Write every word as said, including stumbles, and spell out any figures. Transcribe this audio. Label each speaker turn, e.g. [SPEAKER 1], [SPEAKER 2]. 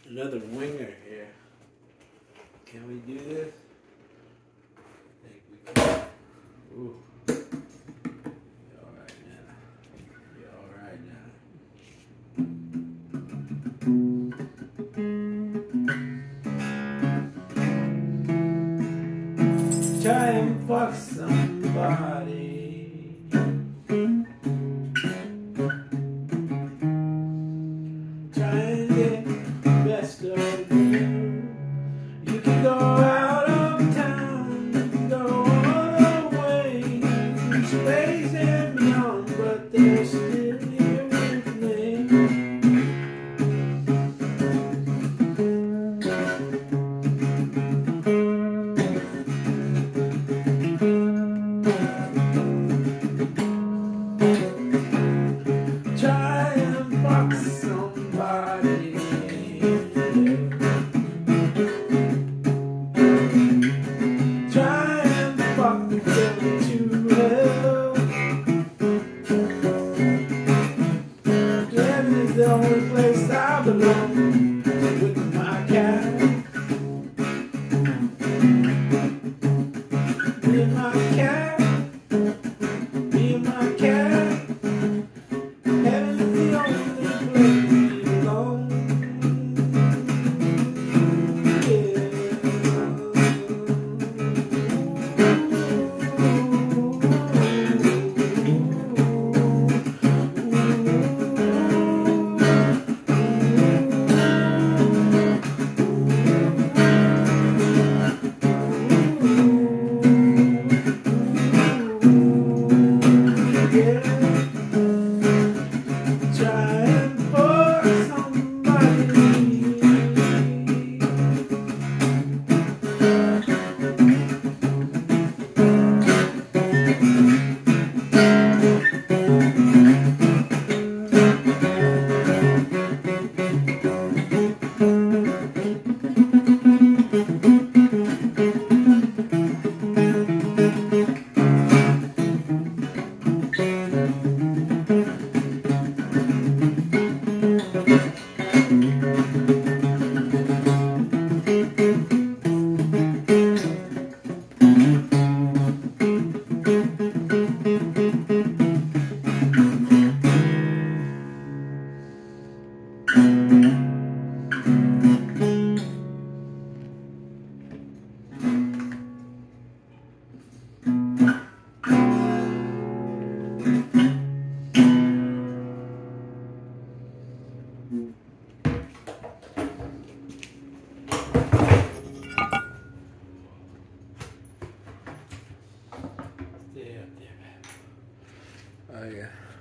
[SPEAKER 1] Another winger here. Can we do this? I think we can. Ooh. You alright now? You alright now? Try and fuck somebody. Try and get the best of you. You can go out of town, you can go all the way to space and beyond, but they're still here with me. Try and fuck somebody. Try and fuck them to hell. Heaven is the only place I belong with my cat. Me and my cat. Me and my cat. Heaven is the only place we belong. Try and fuck somebody. Stay up there, man. Oh yeah.